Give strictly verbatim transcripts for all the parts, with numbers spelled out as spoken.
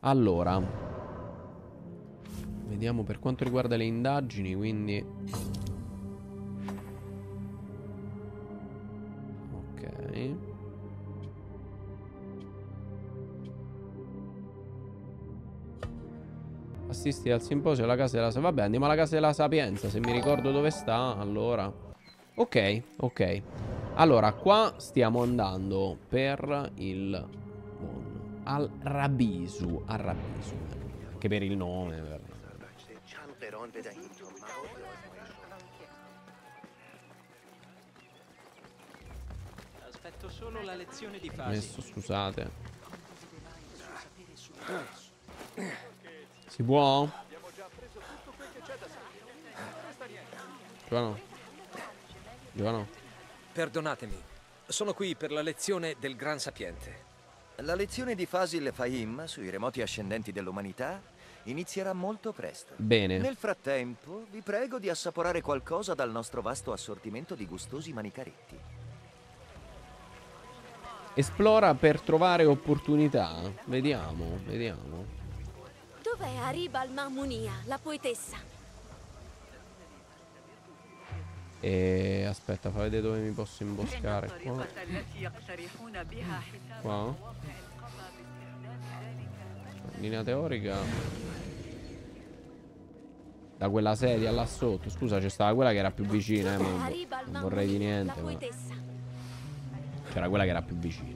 Allora, vediamo per quanto riguarda le indagini, quindi... Ok. Assisti al simposio alla casa della Sapienza. Vabbè, andiamo alla casa della Sapienza, se mi ricordo dove sta, allora. Ok, ok. Allora, qua stiamo andando per il... Al Rabisu. Al Rabisu. Anche per il nome. Per... Aspetto solo la lezione di fasi. Messo, scusate. Si può? Giovano. Giovano. Perdonatemi, sono qui per la lezione del Gran Sapiente. La lezione di Fasil Fahim sui remoti ascendenti dell'umanità inizierà molto presto. Bene. Nel frattempo, vi prego di assaporare qualcosa dal nostro vasto assortimento di gustosi manicaretti. Esplora per trovare opportunità. Vediamo, vediamo. Dov'è Arib al-Mamunia, la poetessa? E aspetta, fa vedere dove mi posso imboscare. Qua. Qua. Linea teorica. Da quella sedia là sotto. Scusa, c'è stata quella che era più vicina, eh, ma non vorrei di niente. Ma... c'era quella che era più vicina.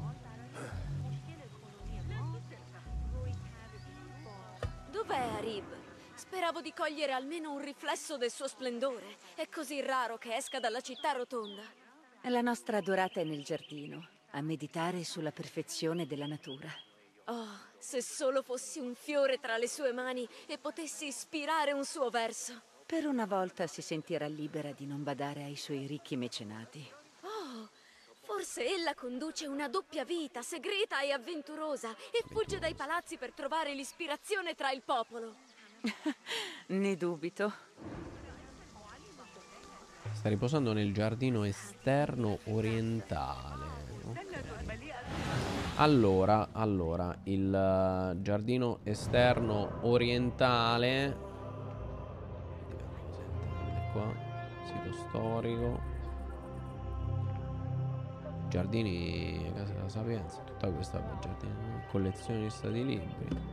Dov'è Arib? Speravo di cogliere almeno un riflesso del suo splendore. È così raro che esca dalla città rotonda. La nostra adorata è nel giardino, a meditare sulla perfezione della natura. Oh, se solo fossi un fiore tra le sue mani e potessi ispirare un suo verso. Per una volta si sentirà libera di non badare ai suoi ricchi mecenati. Oh, forse ella conduce una doppia vita, segreta e avventurosa, e fugge dai palazzi per trovare l'ispirazione tra il popolo. Ne dubito. Sta riposando nel giardino esterno orientale. Okay. Allora, allora, il uh, giardino esterno orientale. Qua, sito storico. Giardini, casa della Sapienza, tutta questa giardini, collezione di stati libri.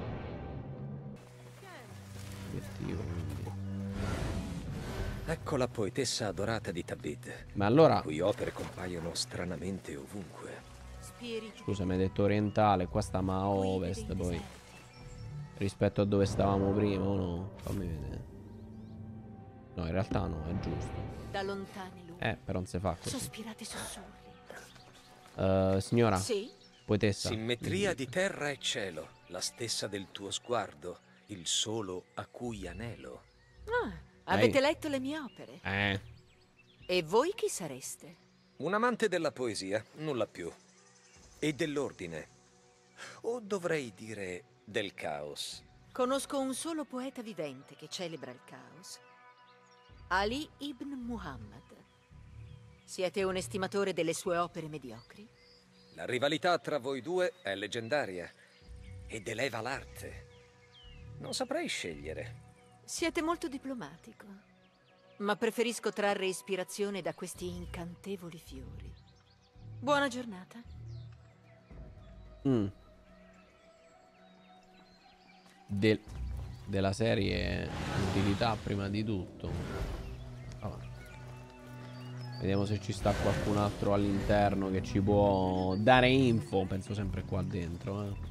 Obiettivo, quindi. Ecco la poetessa adorata di Tabid. Ma allora... le cui opere compaiono stranamente ovunque. Scusa, mi hai detto orientale, qua stiamo a ovest poi. Rispetto a dove stavamo prima, o no? Fammi vedere. No, in realtà no, è giusto. Da lontani lui. Eh, però non si fa così. Sospirate sussurri. Uh, signora, sì? Poetessa. Simmetria di terra e cielo, la stessa del tuo sguardo, il solo a cui anelo. Ah, avete letto le mie opere? Eh. E voi chi sareste? Un amante della poesia, nulla più. E dell'ordine. O dovrei dire del caos. Conosco un solo poeta vivente che celebra il caos. Ali ibn Muhammad. Siete un estimatore delle sue opere mediocri? La rivalità tra voi due è leggendaria ed eleva l'arte. Non saprei scegliere. Siete molto diplomatico, ma preferisco trarre ispirazione da questi incantevoli fiori. Buona giornata. Mm. Del, della serie utilità prima di tutto. Allora. Vediamo se ci sta qualcun altro all'interno che ci può dare info. Penso sempre qua dentro, eh.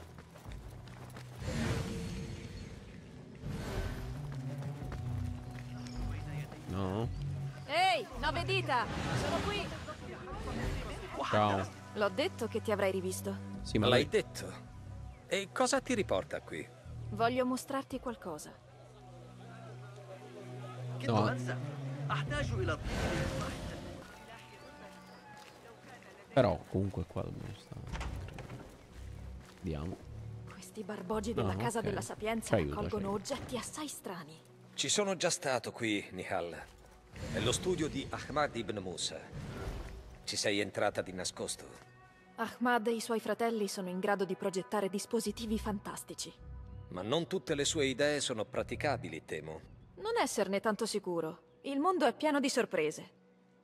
No? Ehi, nove dita! Sono qui! Ciao. L'ho detto che ti avrei rivisto. Sì, ma l'hai lei... detto. E cosa ti riporta qui? Voglio mostrarti qualcosa. No. Però comunque qua dobbiamo stare. Vediamo. Questi barbogi della No, casa ok. della Sapienza Ci aiuta, raccolgono ci aiuta. oggetti assai strani. Ci sono già stato qui, Nihal. È lo studio di Ahmad ibn Musa. Ci sei entrata di nascosto. Ahmad e i suoi fratelli sono in grado di progettare dispositivi fantastici. Ma non tutte le sue idee sono praticabili, temo. Non esserne tanto sicuro. Il mondo è pieno di sorprese.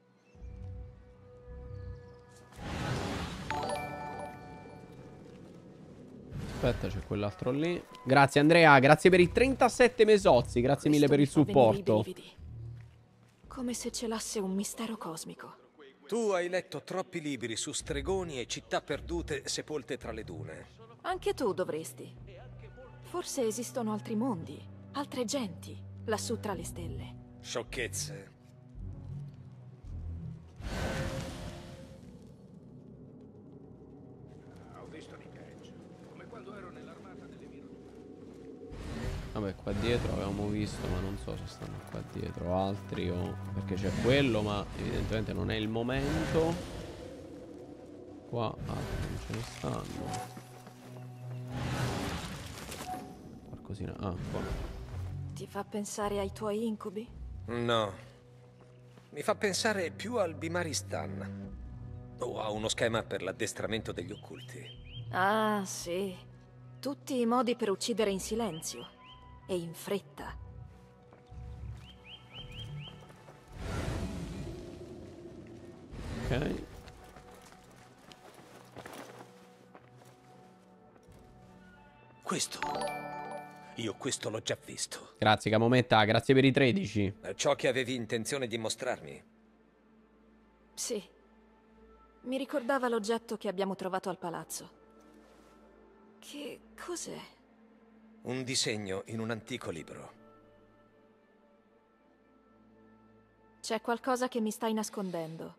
Aspetta, c'è quell'altro lì. Grazie Andrea, grazie per i trentasette mesozzi. Grazie mille per il supporto. Come se celasse un mistero cosmico. Tu hai letto troppi libri su stregoni e città perdute sepolte tra le dune. Anche tu dovresti. Forse esistono altri mondi, altre genti, lassù tra le stelle. Sciocchezze. Vabbè, qua dietro avevamo visto, ma non so se stanno qua dietro altri o... Perché c'è quello, ma evidentemente non è il momento. Qua altri non ce ne stanno. Qualcosina... Ah, qua. Ti fa pensare ai tuoi incubi? No. Mi fa pensare più al Bimaristan. O a uno schema per l'addestramento degli occulti. Ah, sì. Tutti i modi per uccidere in silenzio. E in fretta. Ok. Questo. Io questo l'ho già visto. Grazie Camometta, grazie per i tredici. È ciò che avevi intenzione di mostrarmi? Sì. Mi ricordava l'oggetto che abbiamo trovato al palazzo. Che cos'è? Un disegno in un antico libro. C'è qualcosa che mi stai nascondendo.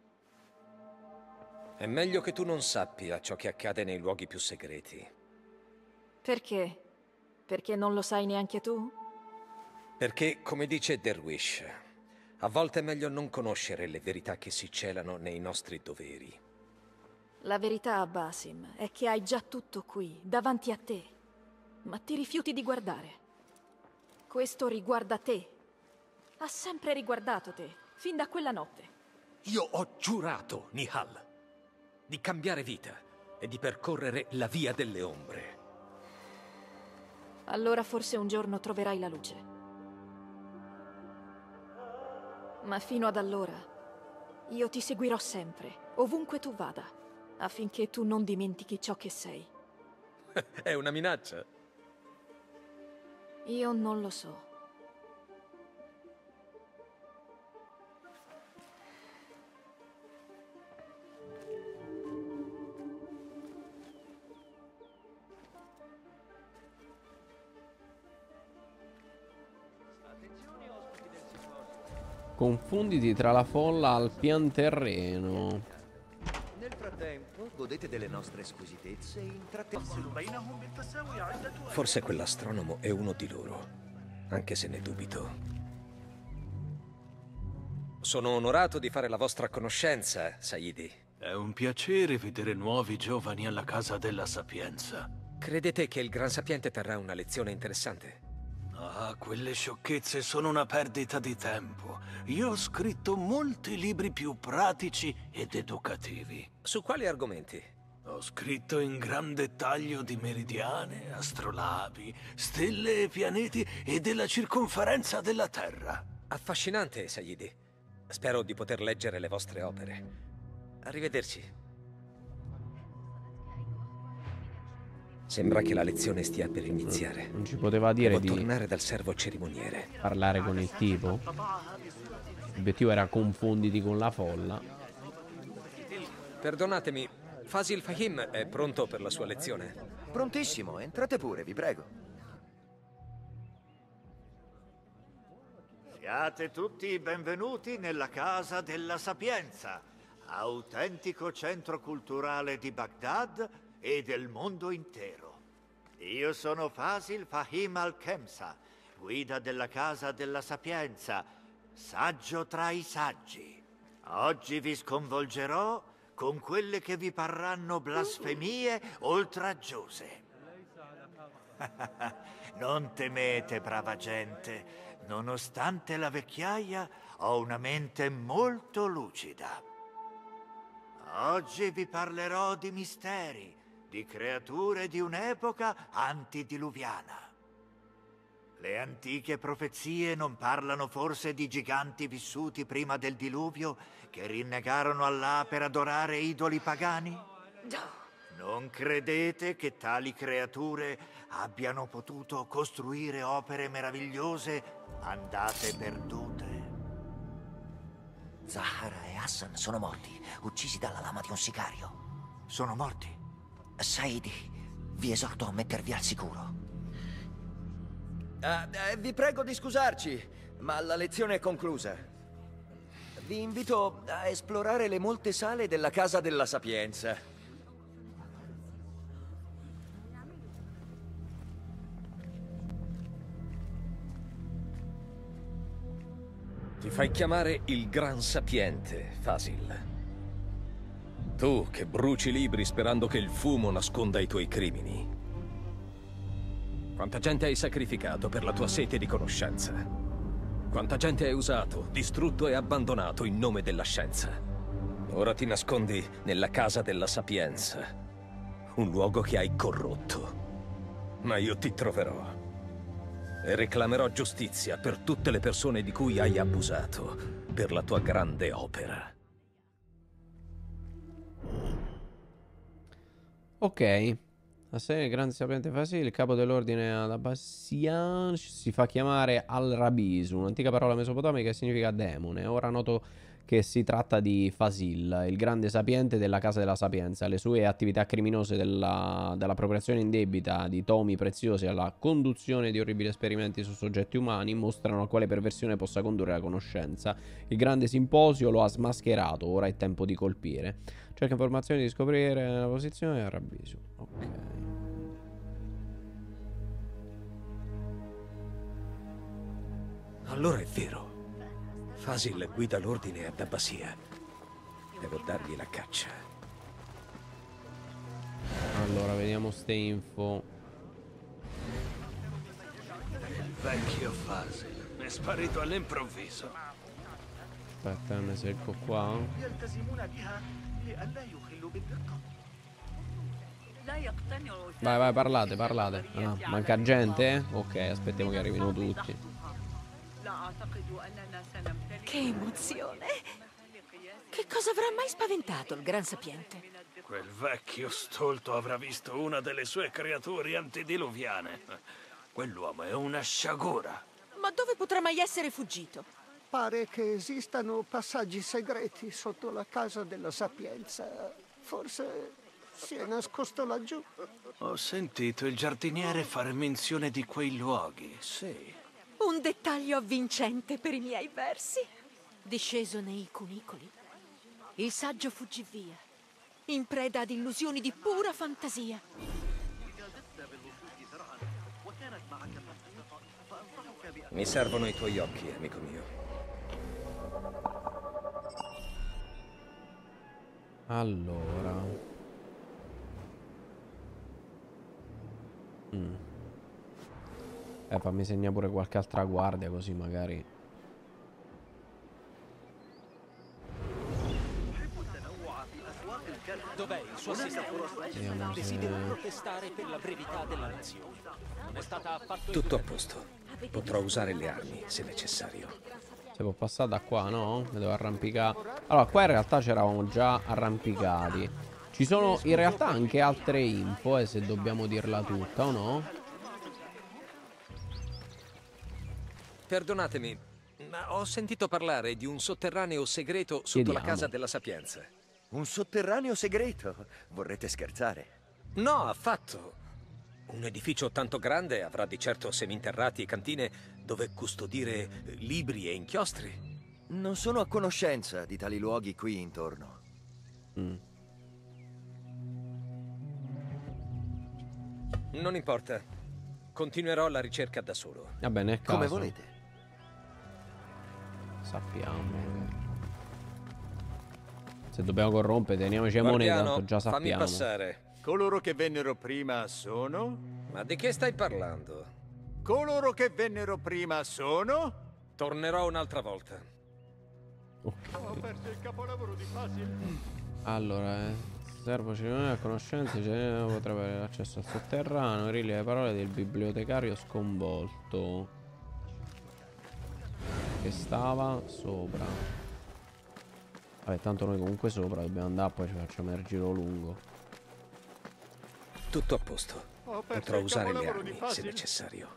È meglio che tu non sappia ciò che accade nei luoghi più segreti. Perché? Perché non lo sai neanche tu? Perché, come dice Derwish, a volte è meglio non conoscere le verità che si celano nei nostri doveri. La verità, Basim, è che hai già tutto qui, davanti a te. Ma ti rifiuti di guardare. Questo riguarda te. Ha sempre riguardato te, fin da quella notte. Io ho giurato, Nihal, di cambiare vita e di percorrere la via delle ombre. Allora forse un giorno troverai la luce. Ma fino ad allora, io ti seguirò sempre, ovunque tu vada, affinché tu non dimentichi ciò che sei. È una minaccia? Io non lo so. Confonditi tra la folla al pian terreno. Nel frattempo, godete delle nostre squisitezze e intrattenimento. Forse quell'astronomo è uno di loro, anche se ne dubito. Sono onorato di fare la vostra conoscenza, Saidi. È un piacere vedere nuovi giovani alla Casa della Sapienza. Credete che il Gran Sapiente terrà una lezione interessante? Ah, quelle sciocchezze sono una perdita di tempo. Io ho scritto molti libri più pratici ed educativi. Su quali argomenti? Ho scritto in gran dettaglio di meridiane, astrolabi, stelle e pianeti e della circonferenza della Terra. Affascinante, Saidi. Spero di poter leggere le vostre opere. Arrivederci. Sembra che la lezione stia per iniziare. Non ci poteva dire Devo di tornare dal servo cerimoniere. parlare con il tipo. L'obiettivo era confonditi con la folla. Perdonatemi, Fasil Fahim è pronto per la sua lezione? Prontissimo, entrate pure, vi prego. Siate tutti benvenuti nella Casa della Sapienza, autentico centro culturale di Baghdad e del mondo intero. Io sono Fasil Fahim al-Khemsa, guida della Casa della Sapienza, saggio tra i saggi. Oggi vi sconvolgerò con quelle che vi parranno blasfemie oltraggiose. Non temete, brava gente. Nonostante la vecchiaia, ho una mente molto lucida. Oggi vi parlerò di misteri, di creature di un'epoca antediluviana. Le antiche profezie non parlano forse di giganti vissuti prima del diluvio che rinnegarono Allah per adorare idoli pagani? Non credete che tali creature abbiano potuto costruire opere meravigliose andate perdute? Zahara e Hassan sono morti, uccisi dalla lama di un sicario. Sono morti? Saidi, vi esorto a mettervi al sicuro. Ah, eh, vi prego di scusarci, ma la lezione è conclusa. Vi invito a esplorare le molte sale della Casa della Sapienza. Ti fai chiamare il Gran Sapiente, Fasil. Tu che bruci libri sperando che il fumo nasconda i tuoi crimini. Quanta gente hai sacrificato per la tua sete di conoscenza? Quanta gente hai usato, distrutto e abbandonato in nome della scienza? Ora ti nascondi nella Casa della Sapienza, un luogo che hai corrotto. Ma io ti troverò e reclamerò giustizia per tutte le persone di cui hai abusato per la tua grande opera. Ok. La serie del grande sapiente Fasil, il capo dell'ordine ad Abbasian, si fa chiamare Al-Rabisu, un'antica parola mesopotamica che significa demone. È ora noto che si tratta di Fasil, il grande sapiente della Casa della Sapienza. Le sue attività criminose della, dall'appropriazione indebita di tomi preziosi alla conduzione di orribili esperimenti su soggetti umani mostrano a quale perversione possa condurre la conoscenza. Il grande simposio lo ha smascherato, ora è tempo di colpire. Cerca informazioni di scoprire la posizione del Rabisu. Ok. Allora è vero. Fasil guida l'ordine ad Abbasia. Devo dargli la caccia. Allora, vediamo ste info. Il vecchio Fasil è sparito all'improvviso. Aspetta, mi secco qua. Vai, vai, parlate, parlate. Ah, manca gente? Ok, aspettiamo che arrivino tutti. Che emozione! Che cosa avrà mai spaventato il Gran Sapiente? Quel vecchio stolto avrà visto una delle sue creature antediluviane. Quell'uomo è una sciagura. Ma dove potrà mai essere fuggito? Pare che esistano passaggi segreti sotto la Casa della Sapienza. Forse si è nascosto laggiù. Ho sentito il giardiniere fare menzione di quei luoghi, sì. Un dettaglio avvincente per i miei versi. Disceso nei cunicoli, il saggio fuggì via, in preda ad illusioni di pura fantasia. Mi servono i tuoi occhi, amico mio. Allora. Mm. Eh, fammi segnare pure qualche altra guardia, così magari. Dov'è il suo assistente? Desidero protestare per la brevità della lezione. Non è stata affatto... Tutto a posto. Potrò usare le armi se necessario. Si può passare da qua, no? Mi devo arrampicare. Allora, qua in realtà c'eravamo già arrampicati. Ci sono in realtà anche altre info, eh, se dobbiamo dirla tutta, o no? Perdonatemi, ma ho sentito parlare di un sotterraneo segreto sotto Chiediamo. la Casa della Sapienza. Un sotterraneo segreto? Vorrete scherzare? No, affatto. Un edificio tanto grande avrà di certo seminterrati e cantine dove custodire libri e inchiostri. Non sono a conoscenza di tali luoghi qui intorno. Mm. Non importa. Continuerò la ricerca da solo. Va bene, è caso. Come volete. Sappiamo. Se dobbiamo corrompere, teniamoci a moneta, Guardiano, tanto già fammi sappiamo. passare. Coloro che vennero prima sono? Ma di che stai parlando? Coloro che vennero prima sono? Tornerò un'altra volta. Okay. Ho aperto il capolavoro di Fasil. Allora, eh, servo cerimonia a conoscenza, potrebbe avere accesso al sotterraneo, rileva le parole del bibliotecario sconvolto che stava sopra. Vabbè, tanto noi comunque sopra dobbiamo andare, poi ci facciamo il giro lungo. Tutto a posto. Potrò usare le armi se necessario.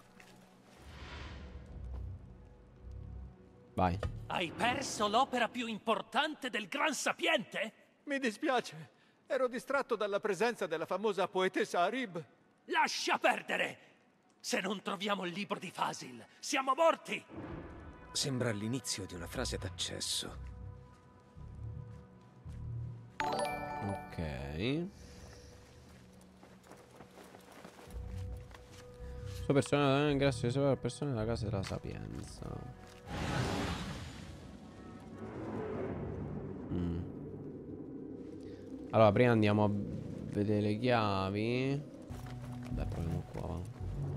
Vai. Hai perso l'opera più importante del Gran Sapiente? Mi dispiace. Ero distratto dalla presenza della famosa poetessa Arib. Lascia perdere! Se non troviamo il libro di Fasil, siamo morti! Sembra l'inizio di una frase d'accesso. Ok. Suo personale ingresso di sopra persone della casa della sapienza. Mm. Allora, prima andiamo a vedere le chiavi. Dai, proviamo qua, va.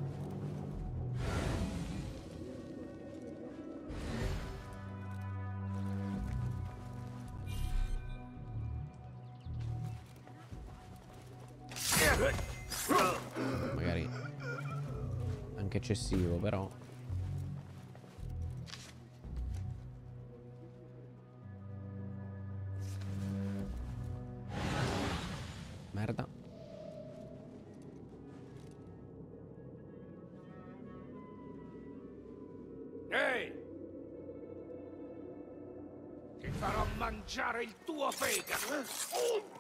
Magari anche eccessivo, però. Merda. Ehi! Ti farò mangiare il tuo fegato!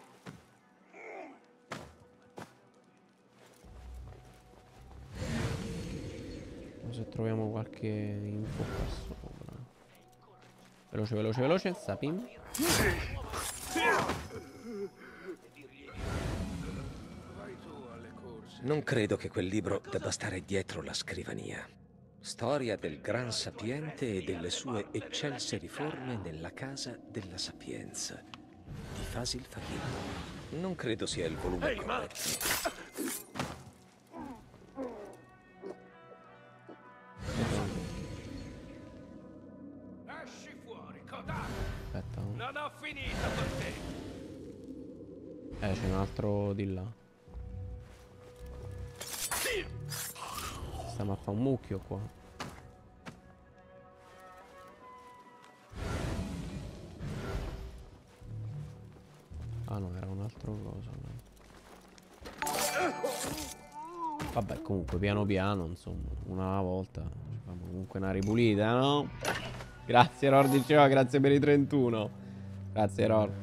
Se troviamo qualche info qua sopra. Veloce, veloce, veloce. Sapim. Non credo che quel libro debba stare dietro la scrivania. Storia del Gran Sapiente e delle sue eccelse riforme nella Casa della Sapienza di Fasil Fahim. Non credo sia il volume Ehi, ma... corretto. Esci fuori, codardo! Aspetta. Non ho finito con te! Eh, c'è un altro di là. Stiamo a fare un mucchio qua. Ah no, era un altro coso. Vabbè, comunque piano piano, insomma, una alla volta. Facciamo comunque una ripulita, no? Grazie Ror, diceva, grazie per i trentuno. Grazie Ror.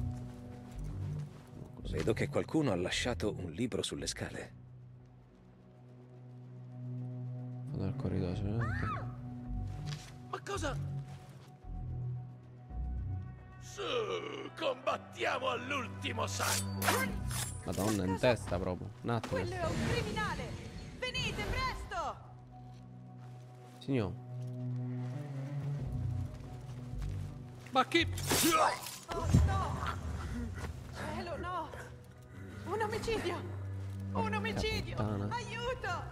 Vedo che qualcuno ha lasciato un libro sulle scale. Dal corridoio. Ma cosa? Su, combattiamo all'ultimo sangue! Madonna, in testa proprio. Un attimo. Quello è un criminale! Venite, presto! Signor. Ma chi? Oh no! Cielo, no! Un omicidio! Un omicidio! Puttana. Aiuto!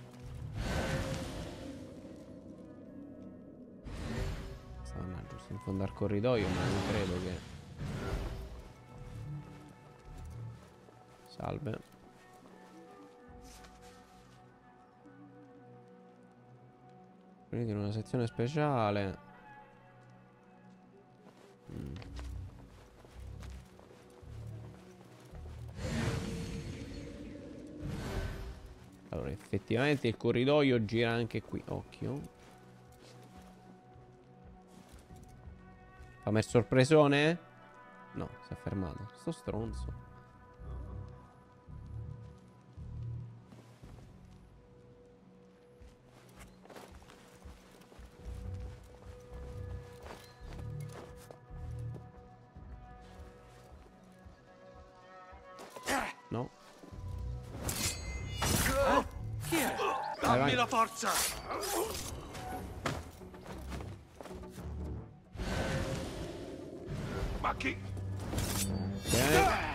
Stanno giusto in fondo al corridoio, ma non credo che... Salve. Venite in una sezione speciale. Mm. Allora, effettivamente il corridoio gira anche qui. Occhio. Fammi il sorpresone? No, si è fermato. Sto stronzo. No. Chi è? Vai, Dammi vai. la forza! Ma chi? Ok.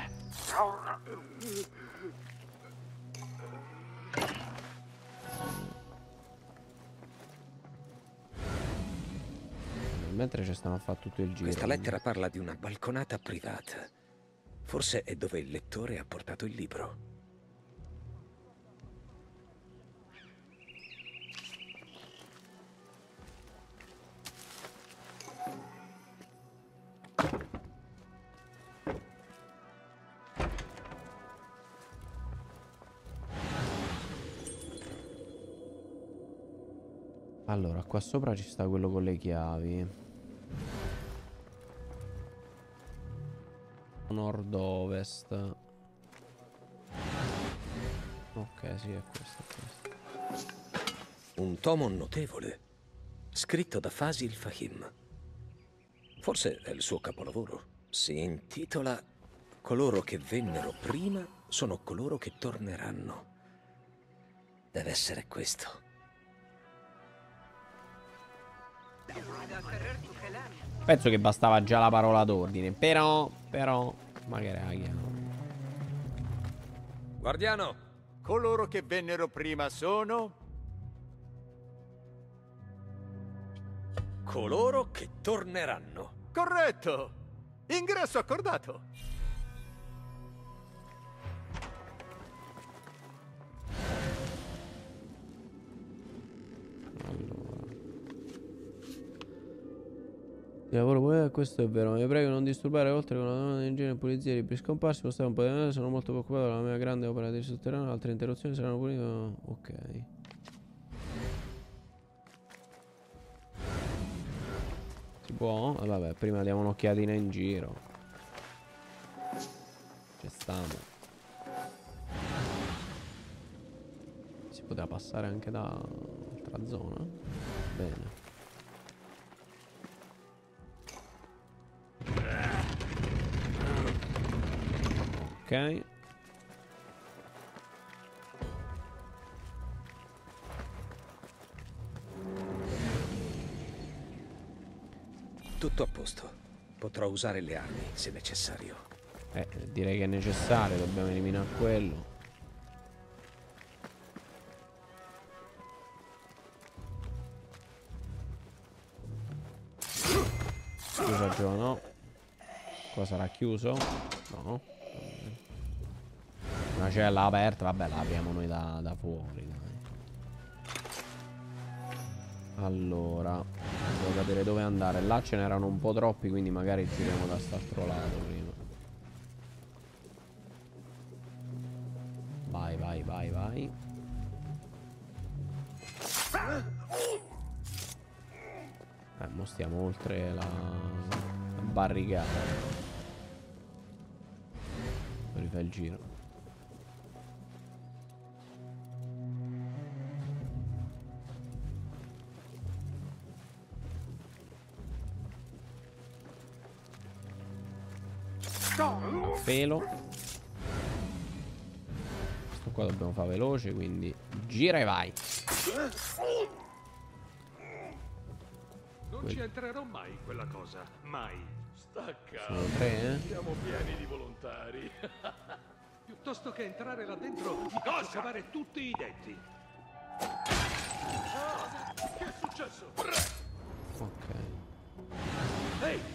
Mentre ci stiamo a fare tutto il giro. Questa lettera parla di una balconata privata. Forse è dove il lettore ha portato il libro. Allora, qua sopra ci sta quello con le chiavi. Nord-ovest. Ok, sì, è questo, è questo. Un tomo notevole, scritto da Fasil Fahim. Forse è il suo capolavoro. Si intitola Coloro che vennero prima sono coloro che torneranno. Deve essere questo. Penso che bastava già la parola d'ordine. Però, però, magari la chiamo. Guardiano! Coloro che vennero prima sono... coloro che torneranno. Corretto! Ingresso accordato! Il lavoro poi questo è vero, vi prego non disturbare oltre con una donna di genere polizia libri scomparsi, postare un po' di tempo, sono molto preoccupato della mia grande opera di sotterraneo, altre interruzioni saranno punite. Ok. Si può? Eh, vabbè, prima diamo un'occhiatina in giro. Ci stiamo. Si poteva passare anche da altra zona? Bene. Ok. Tutto a posto. Potrò usare le armi se necessario. Eh, direi che è necessario, dobbiamo eliminare quello. Chiuso il gioco, no. Qua sarà chiuso? No. Una cella aperta, vabbè, la apriamo noi da, da fuori, dai. Allora, devo capire dove andare. Là ce n'erano un po' troppi, quindi magari giriamo da quest'altro lato prima. Vai, vai, vai, vai. Eh, mo stiamo oltre la, la barricata. Poi rifai il giro. Pelo. Questo qua dobbiamo fare veloce, quindi gira e vai. Non ci entrerò mai in quella cosa, mai. Stacca. Sono tre, eh? Siamo pieni di volontari. Piuttosto che entrare là dentro, mi faccio cavare tutti i denti. Ah, che è successo? Ok. Ehi!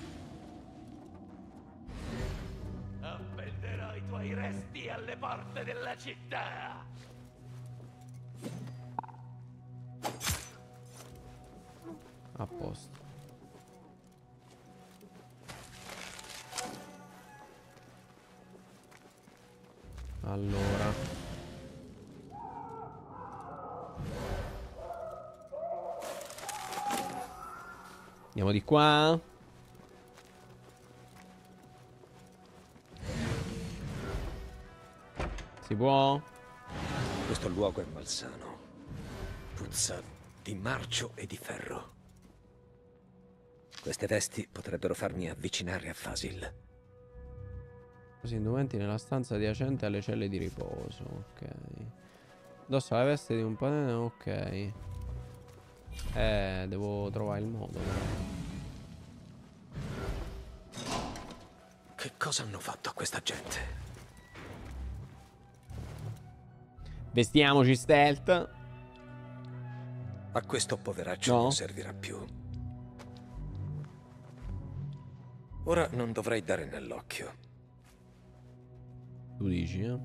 Appenderò i tuoi resti alle porte della città. A posto. Allora. Andiamo di qua. Si può? Questo luogo è malsano. Puzza di marcio e di ferro. Queste vesti potrebbero farmi avvicinare a Fasil. Così, indumenti nella stanza adiacente alle celle di riposo. Ok. Indossa la veste di un padrone. Ok. Eh, devo trovare il modo. Che cosa hanno fatto a questa gente? Vestiamoci stealth. A questo poveraccio No. non servirà più. Ora non dovrei dare nell'occhio. Tu dici, eh?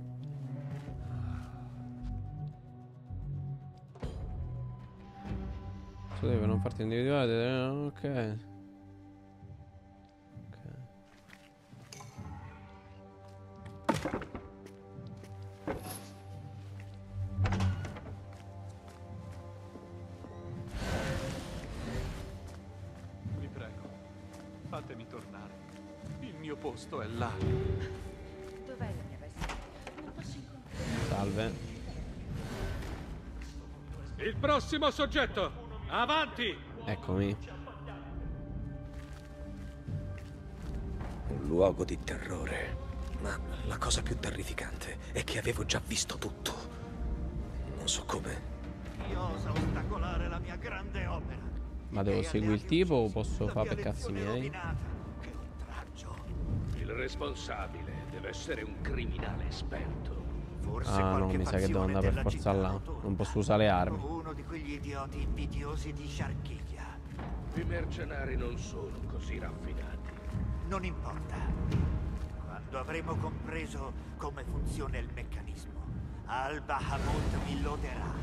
Per non farti individuare. Ok. Vi prego, fatemi tornare. Il mio posto è là. Dov'è la mia veste? Non posso incontrare. Salve. Il prossimo soggetto! Avanti! Eccomi. Un luogo di terrore. Ma la cosa più terrificante è che avevo già visto tutto. Non so come. Chi osa ostacolare la mia grande opera? Ma devo seguire il tipo o posso fare per cazzi miei? Che oltraggio. Il responsabile deve essere un criminale esperto. Forse Ah no, qualche mi sa che devo fazione andare per della forza città là. autonoma. Non posso usare le armi. Uno di quegli idioti invidiosi di Sharkigia. I mercenari non sono così raffinati. Non importa. Quando avremo compreso come funziona il meccanismo, Al-Bahamut mi loderà.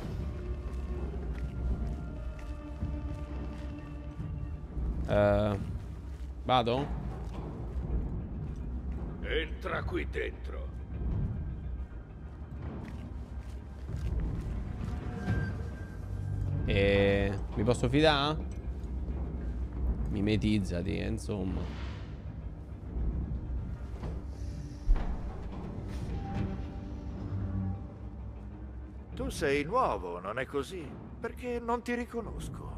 Eh, vado? Entra qui dentro. E mi posso fidare? Mimetizzati, eh, insomma. Tu sei nuovo, non è così? Perché non ti riconosco.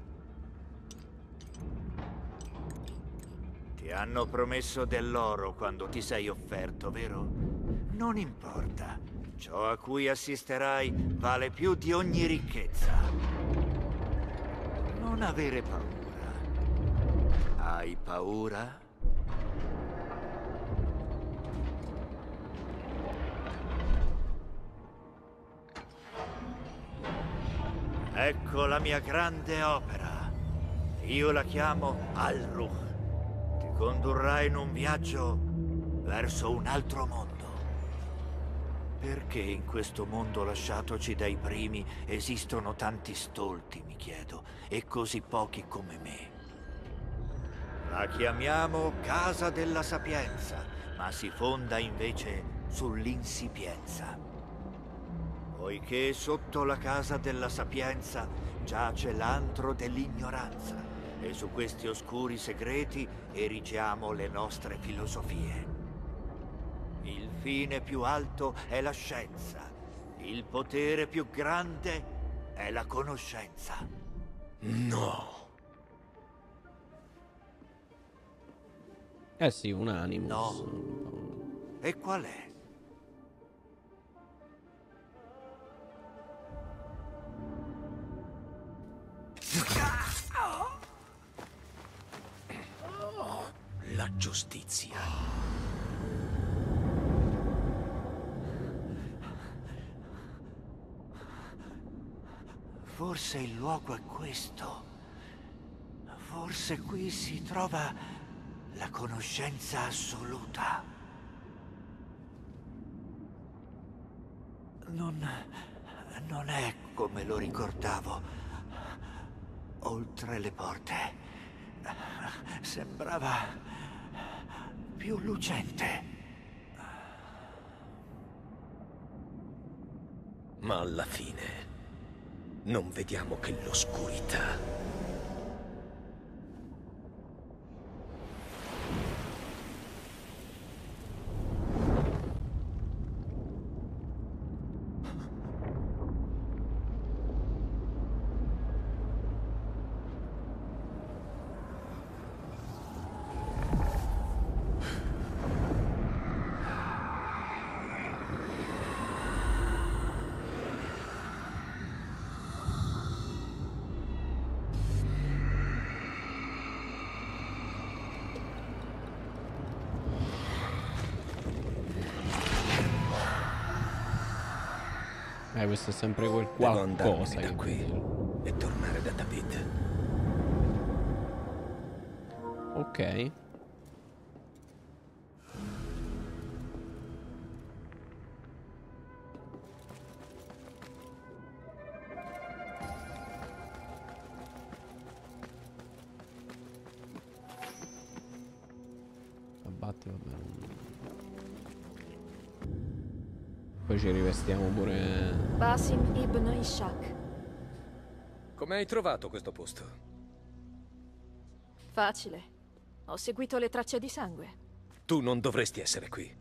Ti hanno promesso dell'oro quando ti sei offerto, vero? Non importa. Ciò a cui assisterai vale più di ogni ricchezza. Non avere paura. Hai paura? Ecco la mia grande opera. Io la chiamo Al-Ruh. Ti condurrà in un viaggio verso un altro mondo. Perché in questo mondo lasciatoci dai primi esistono tanti stolti, mi chiedo, e così pochi come me? La chiamiamo Casa della Sapienza, ma si fonda invece sull'insipienza. Poiché sotto la Casa della Sapienza giace l'antro dell'ignoranza, e su questi oscuri segreti erigiamo le nostre filosofie. Il fine più alto è la scienza. Il potere più grande è la conoscenza. No. Eh sì, un animus. No. E qual è? La giustizia. Forse il luogo è questo. Forse qui si trova la conoscenza assoluta. Non... non è come lo ricordavo. Oltre le porte. Sembrava più lucente. Ma alla fine non vediamo che l'oscurità. Eh, questo è sempre quel Devo qualcosa andarmene da che qui e tornare da David. Ok. infatti, va bene. Poi ci rivestiamo pure... Basim ibn Ishaq. Come hai trovato questo posto? Facile. Ho seguito le tracce di sangue. Tu non dovresti essere qui.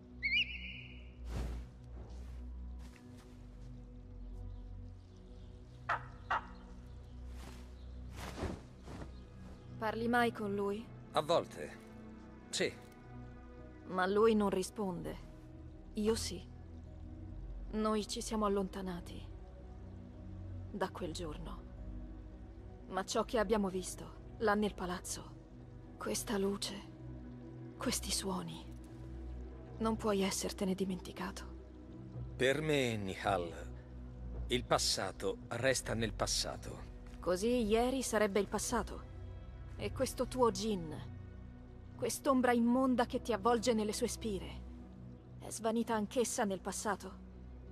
Parli mai con lui? A volte, sì. Ma lui non risponde. Io sì. Noi ci siamo allontanati da quel giorno. Ma ciò che abbiamo visto, là nel palazzo, questa luce, questi suoni, non puoi essertene dimenticato. Per me, Nihal, il passato resta nel passato. Così ieri sarebbe il passato. E questo tuo Jinn, quest'ombra immonda che ti avvolge nelle sue spire, è svanita anch'essa nel passato?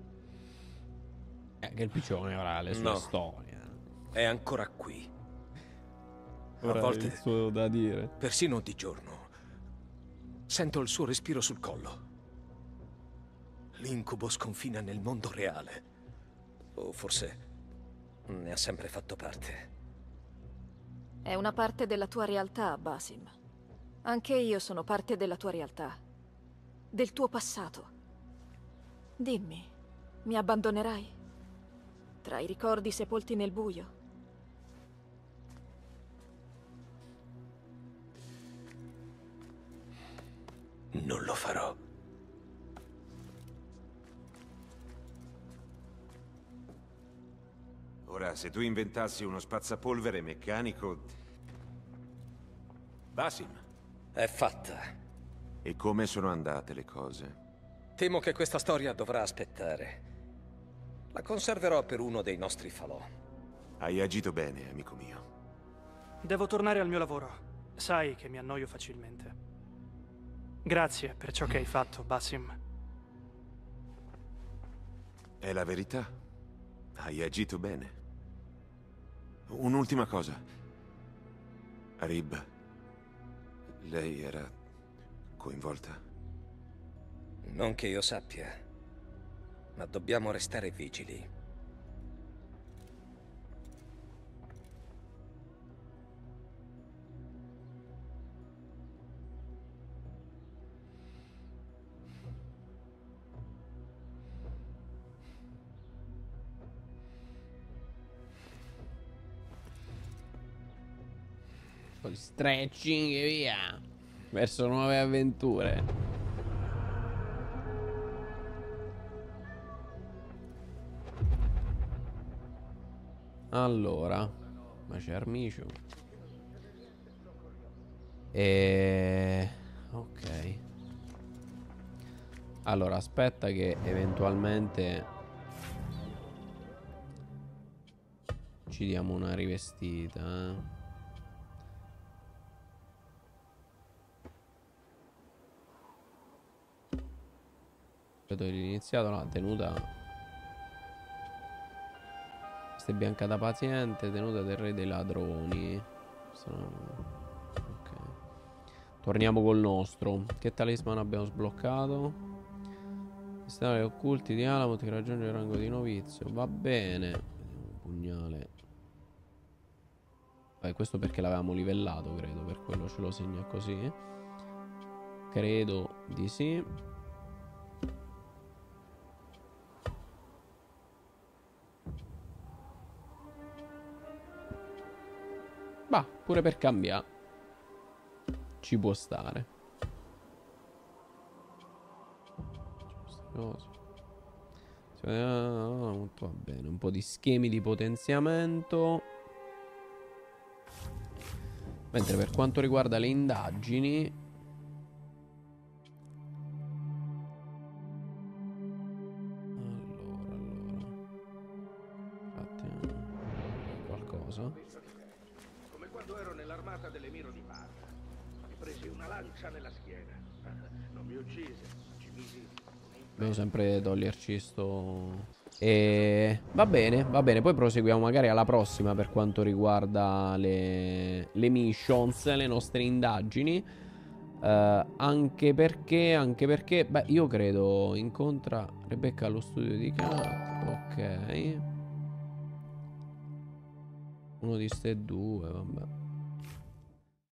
Eh, che il piccione ora ha le sue No. storie. È ancora qui. Ora A volte, il suo da dire. persino di giorno, sento il suo respiro sul collo. L'incubo sconfina nel mondo reale. O forse ne ha sempre fatto parte. È una parte della tua realtà, Basim. Anche io sono parte della tua realtà. Del tuo passato. Dimmi, mi abbandonerai? Tra i ricordi sepolti nel buio? Non lo farò. Ora, se tu inventassi uno spazzapolvere meccanico... Basim. È fatta. E come sono andate le cose? Temo che questa storia dovrà aspettare. La conserverò per uno dei nostri falò. Hai agito bene, amico mio. Devo tornare al mio lavoro. Sai che mi annoio facilmente. Grazie per ciò che hai fatto, Basim. È la verità. Hai agito bene. Un'ultima cosa. Arib. Lei era coinvolta? Non che io sappia, ma dobbiamo restare vigili. Un po' di stretching e via. Verso nuove avventure. Allora, ma c'è Armicio. E... ok. Allora, aspetta che eventualmente ci diamo una rivestita, eh. Iniziato la tenuta. Questa è bianca da paziente. Tenuta del re dei ladroni. Sono... ok. Torniamo col nostro. Che talismano abbiamo sbloccato? Sistema occulti di Alamut che raggiunge il rango di novizio. Va bene. Vediamo un pugnale. Beh, questo perché l'avevamo livellato, credo. Per quello ce lo segna così. Credo di sì. Bah, pure per cambiare ci può stare. Va bene, un po' di schemi di potenziamento. Mentre per quanto riguarda le indagini, allora, allora infatti qualcosa. Quando ero nell'armata dell'emiro di Parma, mi presi una lancia nella schiena. Non mi uccise, ci misi. Devo sempre toglierci sto... E... va bene, va bene. Poi proseguiamo magari alla prossima per quanto riguarda le, le missions, le nostre indagini. Uh, anche perché, anche perché, beh, io credo incontra Rebecca allo studio di Kat. Ok. Uno di ste due, vabbè.